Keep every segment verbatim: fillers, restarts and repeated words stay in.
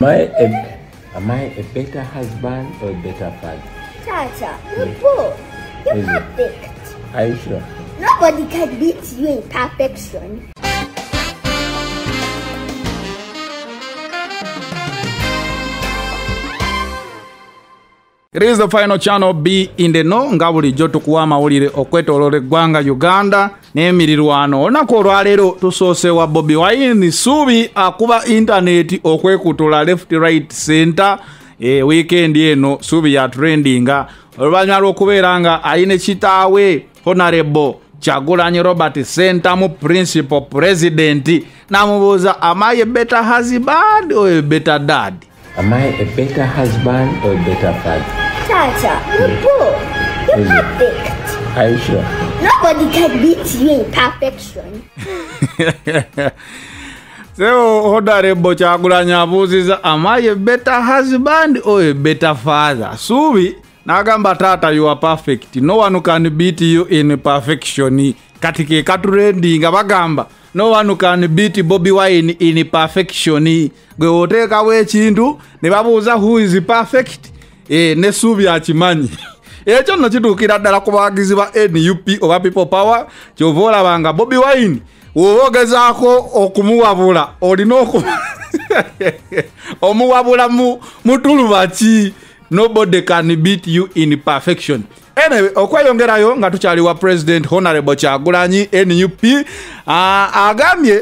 Am I a, am I a better husband or a better father? Tata, you're poor. You're Is it? perfect. Are you sure? Nobody can beat you in perfection. It is the final channel B in the no nga bulijjo tukuwa amawulire okwetooloola eggwanga Uganda n'emirirwano. Olunaku olwaleero tusoose wa Bobi Wine Suubi akuba internet okwekutula left right center. E weekend eno Suubi ya trendinga oluvannyuma lw'okubeera nga ayine kitaawe Honorable Kyagulanyi Robert Center mu principal president n'amubuuza, am I a better husband or a better dad? Am I a better husband or a better father? Tata, you're poor. You're Is it? perfect. Are you sure? Nobody can beat you in perfection. So Honorable Kyagulanyi abuuziza, am I a better husband or a better father? Suubi n'agamba, tata, you are perfect. No one can beat you in perfection. Kati ke katurendinga bagamba, no one can beat Bobi Wine in perfection. Gwe oteekawo ekintu ne babuuza who is perfect, e ne Suubi akimanyi. Ekyo nno kituukira ddala ku bawagizi ba N U P oba People Power, kyova olabanga Bobi Wine woba ogezaako okumuwabula olina omuwabula mu mutuluba ki. Nobody can beat you in perfection. Anyway, okweyongerayo nga tukyali wa President Honorable Kyagulanyi N U P uh, agambye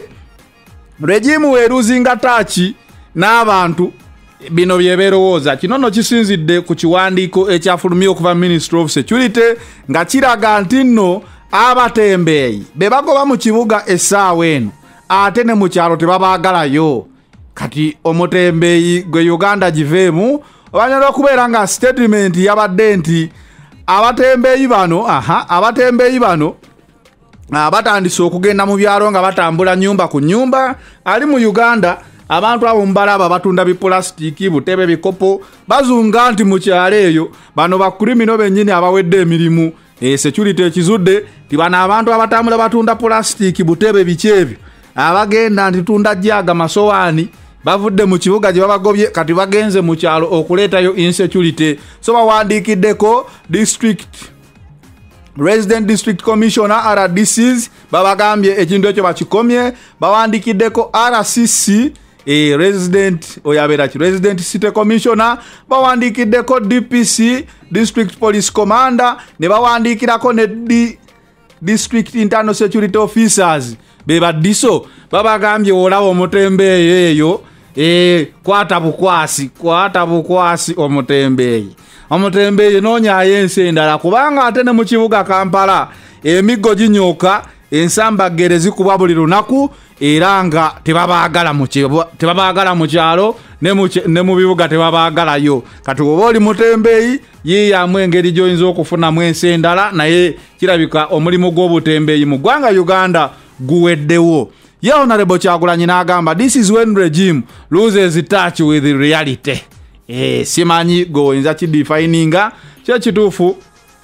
regimu weruzinga tachi n'abantu bino byeberowooza. Kino nno kisinzidde ku kiwandiiko ekyafulumye okuva Ministry of Security nga kiraga nti nno abatembeeyi be bagoba mu kibuga essaawa eno ate ne mu kyalo tebabaagalayo. Kati omutembeeyi gwe Uganda giveemu obanyala okubeera nga statement yabadde nti abatembeeyi bano aha abatembeeyi bano batandise okugenda mu byalo nga batambula nyumba ku nyumba. Ali mu Uganda abantu abo mbalaba batunda biplastiki butebe bikopo bazunga nti mu kyalo eyo bano ba criminal bennyini abawedde emirimu. E security ekizudde ti bano abantu abatambula batunda plastiki butebe bikyebyo abagenda nti tunda jaga masowaani bavudde mu kibuga gye babagobye kati bagenze mu kyalo okuleetayo insecurity. So bawandiikiddeko district resident district commissioner R D Cs babagambye ekintu ekyo bakikomye. Bawandiikiddeko R C C e resident oyabeera ki resident city commissioner, bawandiikiddeko D P C district police commander, ne bawandiikirako ne D district internal security officers beba diso. Babagambye olaba omutembeeyi eyo e kwata bukwasi kwata bukwasi omutembeeyi omutembeeyi noonyaayo ensi endala kubanga ate ne mu kibuga Kampala emiggo ginyooka ensambagere zikuba buli lunaku era nga tebabaagala mu tebabaagala mu kyalo ne mu bibuga tebabaagalayo. Kati oba oli mutembeeyi yiyamu engeri gy'oyinza okufunamu ensi endala, naye kirabika omulimu gw'obutembeeyi mu ggwanga Uganda guweddewo. Ye Honorable Kyagulanyi n'agamba, this is when regime loses touch with reality. Eh, simanyi goyinza kidefininga kye kituufu.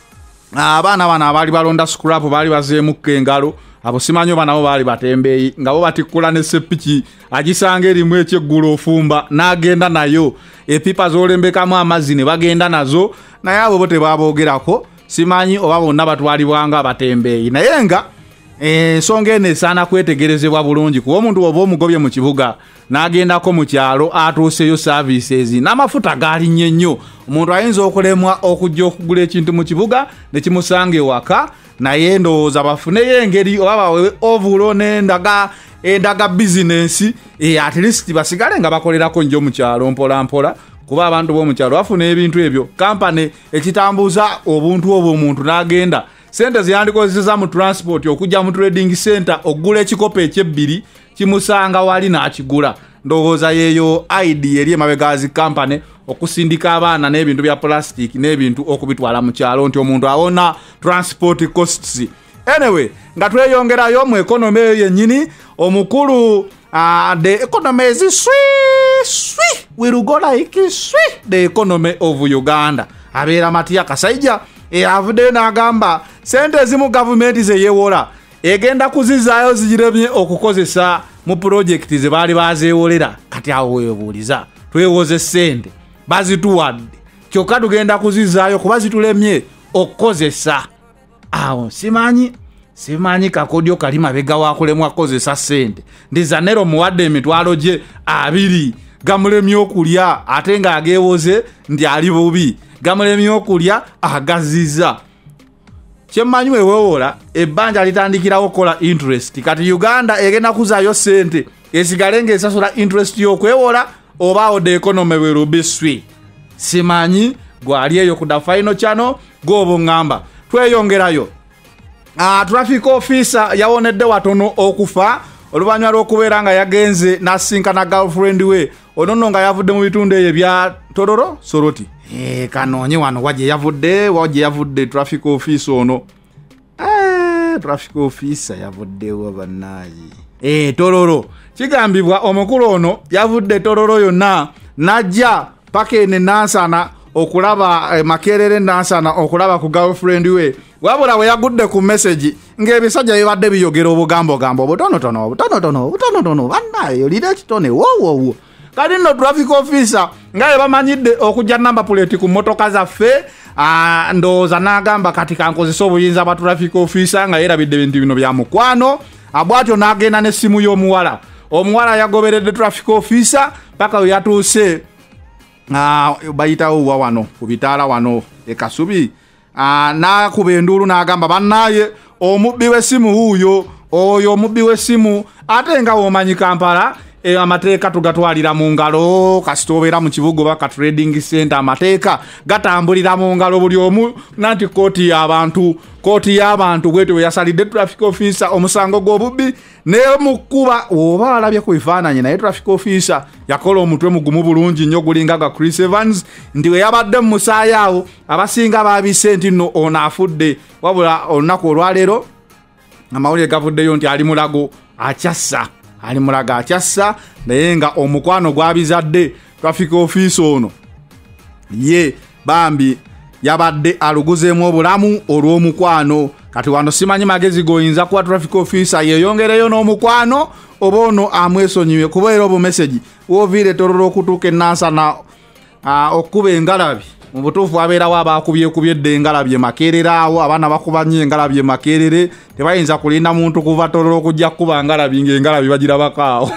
Abaana bano abaali balonda scrap baali bazeemukka engalo, abo simanyi oba nabo baali batembeeyi nga bo batikkula ne seppiki agisanga erimu ekyeggulu ofumba n'agenda nayo. Epipa z'olembekamu amazzi ne bagenda nazo, naye abo bo tebaboogerako. Simanyi oba bonna batwalibwanga abatembeeyi, naye nga ensonga eno esaana kwetegerezebwa bulungi kuba omuntu oba omugobye mu kibuga n'agendako mu kyalo atuuseyo services n'amafuta gaalinnye nnyo. Omuntu ayinza okulemwa okujja okugula ekintu mu kibuga ne kimusanga ewaka, naye ndowooza bafuneyo engeri oba bawewe ovulo n'endaga endaga bizinensi e at least basigale nga bakolerako nnyo mu kyalo mpola mpola kuba abantu b'omu kyalo bafuna ebintu ebyo. Kampani ekitambuza obuntu obwo omuntu n'agenda sente ziyandikoza mu transport okujja mu trading center okugula ekikopo ekyebbiri kimusanga wali n'akigula. Ndowooza yeeyo idea eri emabegazi company okusindika abaana n'ebintu bya plastic n'ebintu okubitwala mu kyalo nti omuntu awona transport costs. Anyway, nga tweyongerayo mu economy yennyini omukulu uh, the economy is sweet sweet will go like sweet the economy of Uganda. Abeera Matiya Kasaija e avudde n'agamba sente ezimu gavumenti ze yeewola egenda kuzizaayo zigirebye okukozesa mu project ze baali bazeewolera. Kati awo weebuuliza twewoze sente bazituwadde kyokka tugenda kuzizaayo kuba zitulemye okukozesa awo simanyi simanyi kakodyo kali mabega wakulemu akozesa sente ndiza nero muwadde emitwalo gye abiri gamulemye okulya ate nga ageewoze ndi ali bubi gamulemye okulya agaziza kyemmanyi wewewola ebbanja litandikirawo okukola interest kati Uganda egenda kuzaayo sente esigale ng'esasula interest y'okwewola oba the economy will be sweet simanyi gwali eyo ku da final channel gobo ngamba tweyongerayo ah traffic officer yawonedde watono okufa oluvanywa lw'okubeera nga yagenze nasinkana girlfriend we onono nga yavudde mu bitundu ebyo bya Tororo Soroti eh kanoonye wano waje yavudde waje yavudde traffic officer ono eh traffic officer yavuddewo bannayi eh Tororo kigambibwa omukulu ono yavudde Tororo yonna najja paka ene nansana okulaba eh, makerere nansana okulaba ku girlfriend we wabula we yagudde ku message ng'ebisajja bibadde biyogera obugambo gambo obutonotono obutonotono obutonotono bannaye olira kitone wo wo wo kali no traffic officer ngaye bamanyidde okujja number plate ku motoka zaffe ah, ndowooza n'agamba kati kankozesa obuyinza ba traffic officer nga yerabidde bintu bino bya mukwano abwatyo n'agenda n'essimu y'omuwala omuwala yagoberedde traffic officer paka we yatuuse ah, bayitawo wa wano ku bitaala wano e Kasubi ah, n'akuba enduulu n'agamba bannaye omubbi w'essimu huuyo oyo omubbi w'essimu ate nga womanyi Kampala e amateeka tugatwalira mu ngalo kasita obeera mu kibuga baka trading center amateeka gatambulira mu ngalo buli omu nanti kooti y'abantu kooti y'abantu bwetyo we yasalidde traffic officer omusango gw'obubbi ne mukuba oba alabye ku bifaananyi naye traffic officer yakola omutwe mugumu bulungi nnyo gulinga ga Chris Evans ndi we yabadde mu musaayi awo abasinga baabise nti nno ono afudde wabula olunaku olwaleero amawulire gavuddeyo nti ali mulago akyassa ali mulaga akyassa naye nga omukwano gwabizadde traffic officer ono ye bambi yabadde aluguzeemu obulamu olw'omukwano kati wano simanyi magezi goyinza kuwa traffic officer yeyongereyo n'omukwano oba ono amwesonyiwe kubeera obu message woviire Tororo okutuuka enansana uh, okuba engalabi mu butuufu abeerawo abaakubyekubyedde engalabi makerere awo abaana bakuba nnyo engalabi makerere tebayinza kulinda muntu kuva Tororo okujja kuba ngalabi ng'engalabi bagirabako awo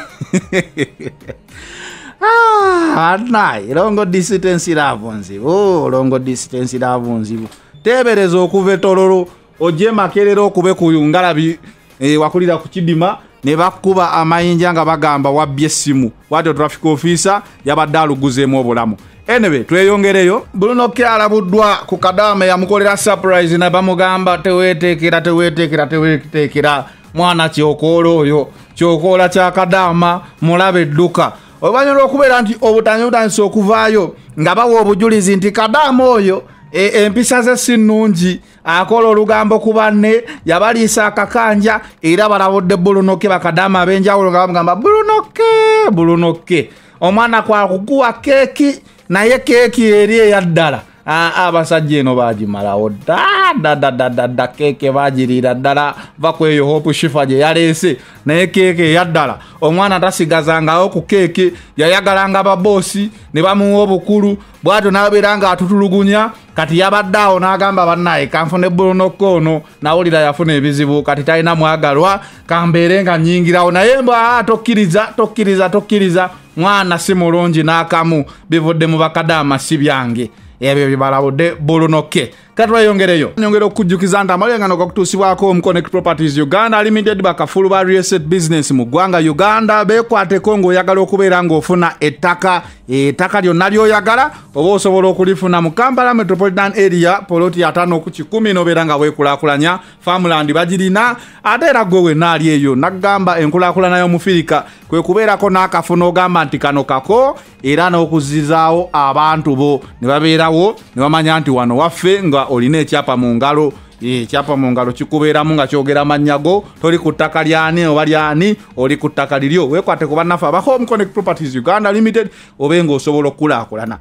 ah naye longo distance lavo nzibu oh, longo distance lavo nzibu tebereza okuva Tororo ojje makerere okube ku ngalabi e, wakulira ku kidima ne bakuba amayinja nga bagamba wabbye essimu watyo traffic officer yabadde aluguzeemu obulamu. Anyway, tweyongereyo Bruno Alabuddwa ku kadama yamukolera surprise na bamugamba tewetekera tewetekera tewetekera mwana kyokolo oyo kyokola kya kadama mulabe edduka obanyolo okubeera nti obutanyo butanso okuvaayo nga bawo obujulizi nti kadama oyo e, empisa ze sinnungi akola olugambo ku banne yabaliisa akakanja era balabudde Brunoke bakadama abenjawulo nga bamugamba Brunoke Brunoke omwana kwa kukuwa keki naye keki eri eyaddala abasajja eno bagimalawo da da da da da keke bagirira ddala bakweyo hope shifa gye yaleese naye keke eyaddala omwana tasigazangawo ku keke yayagalanga babosi ne bamuwa obukulu bwatyo n'abeera nga atutulugunya kati yabadde awo n'agamba bannaye kanfune Brunoke ono nawulira yafuna ebizibu kati talina mwagalwa kambeere nga nnyingirawo naye mbwa tokkiriza tokkiriza tokkiriza mwana si mulungi n'akamu bivudde mu bakadama si byange ebyo bibalabudde Brunoke katwayongereyo nyongera okujjukiza nti amalengano gakutuusibwako Omconnect Properties Uganda Limited bakafulu ba real estate business mu ggwanga Uganda bekwateko ng'oyagala okubeera ng'ofuna ettaka ettaka lyonna ly'oyagala oba osobola okulifuna mu Kampala Metropolitan Area poloti ataano ku kikumi n'obeera nga weekulaakulanya farmland bagirina ate era gwe wenna ali eyo naggamba enkulaakulana y'omufirika kwe kubeerako n'akafuna ogamba nti kano kako era n'okuzizaawo abantu bo ne babeerawo ne bamanya nti wano waffe nga olina ekyapa mu ngalo ekyapa mu ngalo kikubeeramu nga kyogera mannyago toli ku ttaka lyani oba lyani oli ku ttaka liryo weekwate ku bannaffe aba Omconnect Properties Uganda Limited obe ng'osobola okukulaakulana.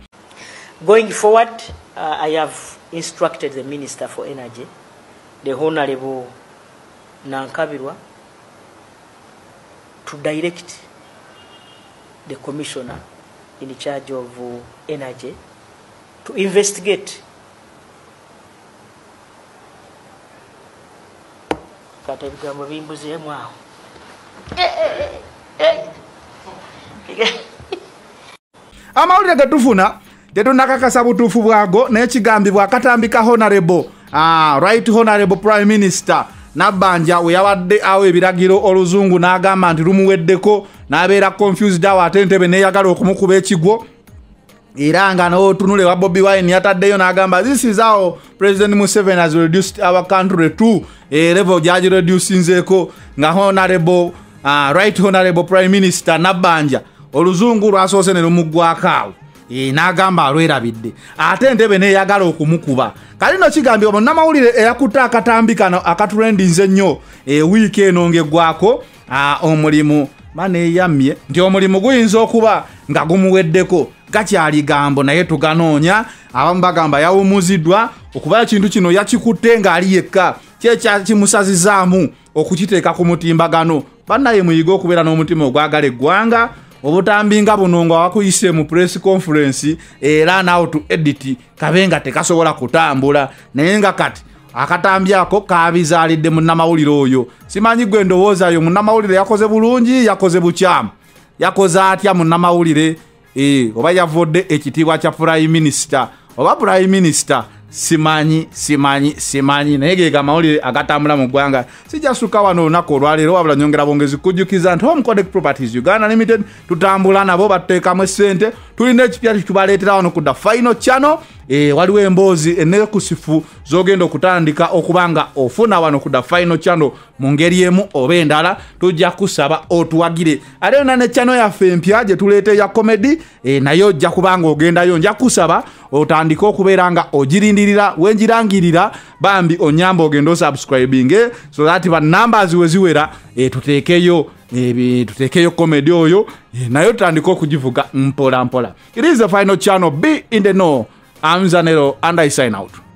Going forward, uh, I have instructed the Minister for Energy, the Honorable Nankabirwa, to direct the Commissioner in charge of uh, energy to investigate kata ebigambo bimbuzeemu awo. Amawulire getufuna tetunakakasa butuufu bwago naye kigambibwa akatambika honorable ah, right honorable prime minister Nabbanja we yabadde awo ebiragiro oluzungu n'agamba nti lumuweddeko n'abeera confused awo ate ntebe neeyagala okumukuba ekigwo era nga n'otunule wa Bobi Wine yataddeyo n'agamba this is how President Museveni has reduced our country to a level gyaji reducinzeeko nga honorable uh, right honorable prime minister Nabbanja oluzungu lwasoose ne lumugwako awo e n'agamba alwerabidde ate entebe neeyagala okumukuba kali no kigambibwa munnamawulire eyakutte akatambi kano akatrendinze nnyo e wiiki eno ng'eggwako omulimu maneeyamye nti omulimu guyinza okuba nga gumuweddeko gakyali gambo naye tuganoonya abamu bagamba yawumuziddwa okuba ekintu kino yakikutte ng'ali yekka kyekyakimusazizaamu okukiteeka ku mutimbagano bannaye muyiga okubeera n'omutima ogwagala eggwanga obutambi nga buno nga wakuyise mu press conference era naawo tu edit kabenga tekasobola kutambula naye nga kati akatambi ako kabizaalidde munnamawulire oyo simanyi gwe ndowoozayo munnamawulire yakoze bulungi yakoze bukyamu yakoze atya munnamawulire e, oba yavodde ekitiibwa kya prime minister oba prime minister simanyi simanyi simanyi naye ge gamawulire agatambula mu ggwanga sijasuka wano olunaku olwaleero wabula nyongera bongezi kujjukiza nti Home Connect Properties Uganda Limited tutambula nabo batteekamu essente tulina ekipya tukibaleetera wano ku the final channel e, waliwo emboozi ennekusifu z'ogenda okutandika okubanga ofuna wano ku the final channel mu ngeri emu oba endala tujja kusaba otuwagire ate yonna ne channel yaffe empya gye tuleete ya comedy e, nayo ojja kubanga ogendayo nja kusaba otandika okubeera nga ogirindirira wenjirangirira bambi onyamba ogenda osubscribing so that ba numbers weziwera e, tuteekeyo e, tuteekeyo comedy oyo e, nayo tutandika okugivuga mpola mpola. It is the final channel. Be in the know. I'm Zanero and I sign out.